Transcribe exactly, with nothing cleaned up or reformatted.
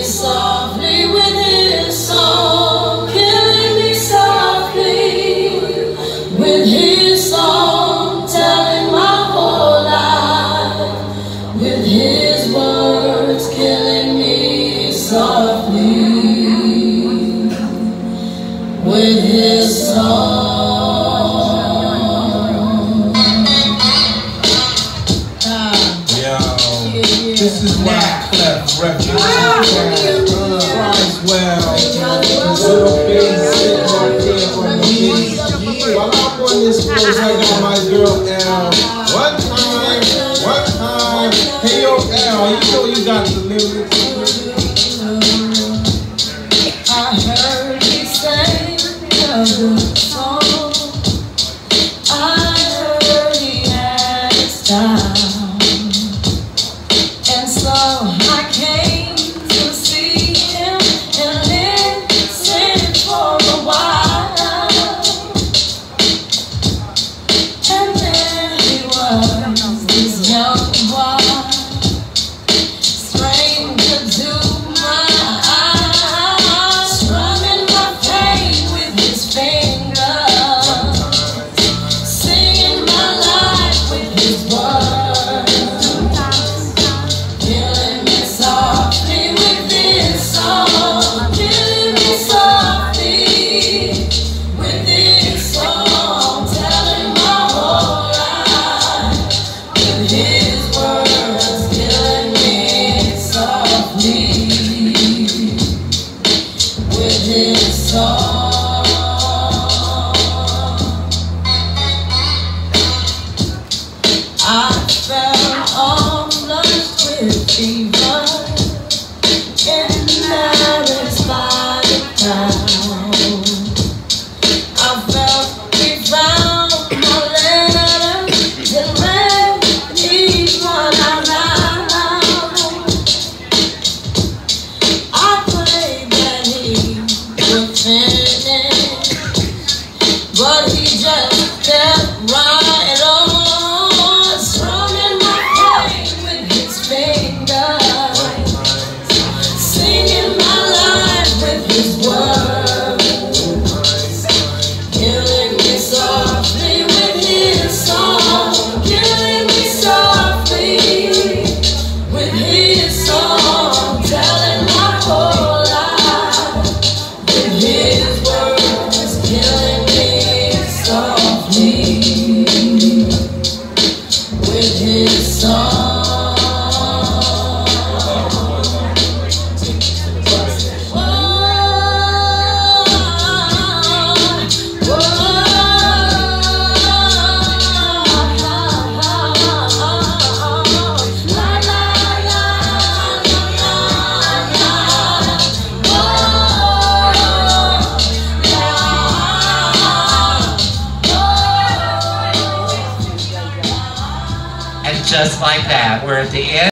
softly with his song, killing me softly with his song, telling my whole life with his words, killing me softly with his song. This is why Clef represents Chriswell, little bass sitting right there on the beat. While I'm on this post, I got my girl L. One time, one time. Hey yo L, you know you got the lyrics. I heard he sang a good song. I heard he had a style. I came to see him and listen for a while, and there he was, this young boy, stranger to my eyes, strumming my pain with his fingers, singing my life with his words. I felt all flushed with fever, embarrassed by the crowd. I felt we found my letter and read each one out loud. I prayed that he would finish, but he just kept right on. Just like that, we're at the end.